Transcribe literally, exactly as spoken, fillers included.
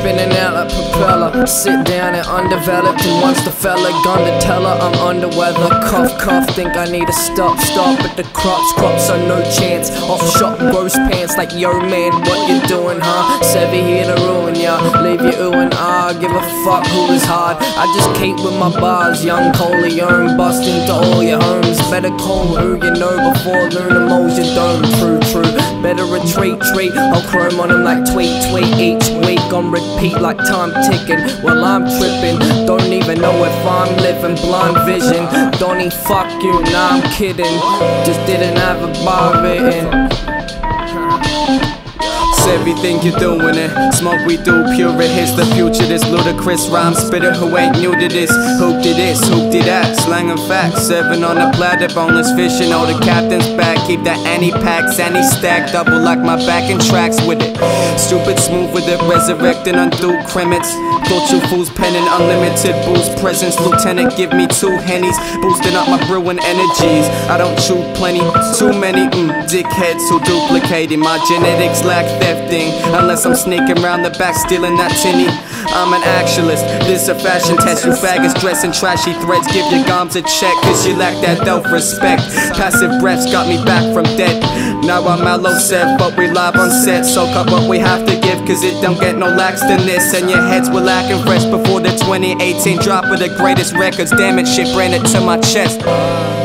spinning out like propeller. Sit down and undeveloped, and once the fella gone to tell her I'm under weather. Cough, cough, think I need to stop, stop. But the crops, crops are no chance. Off shot, roast pants like, yo man, what you doing, huh? Sevy here to ruin ya, leave you ooh and ah. Give a fuck who is hard, I just keep with my bars. Young Coleon, busting to all your homes. Better call who you know before lunar moles your dome. True, true, better retreat, treat. I'll chrome on them like tweet, tweet. Each week on repeat like time ticking. Well I'm tripping, don't even know if I'm living. Blind vision, Donnie fuck you, nah I'm kidding. Just didn't have a bar written. Everything you're doing it, smoke we do pure it. Here's the future, this ludicrous rhyme spitter who ain't new to this. Who did this, who did that, slanging facts. Serving on a platter, boneless fishing. Oh, the captain's back, keep the anti-packs, anti-stack. Double like my back and tracks with it. Stupid smooth with it, resurrecting undue crimets. Thought you fools penning unlimited booze presence. Lieutenant, give me two hennies, boosting up my brewing energies. I don't chew plenty, too many mm, dickheads who duplicating my genetics lack thefting. Unless I'm sneaking round the back stealing that tinny. I'm an actualist, this a fashion test. You faggots dressing trashy threads, give your gums a check, cause you lack that self-respect. Passive breaths got me back from dead. Now I'm mellow set, but we live on set. Soak up what we have to give, cause it don't get no lax than this. And your heads were lacking fresh before the twenty eighteen drop of the greatest records. Damn it, shit ran it to my chest.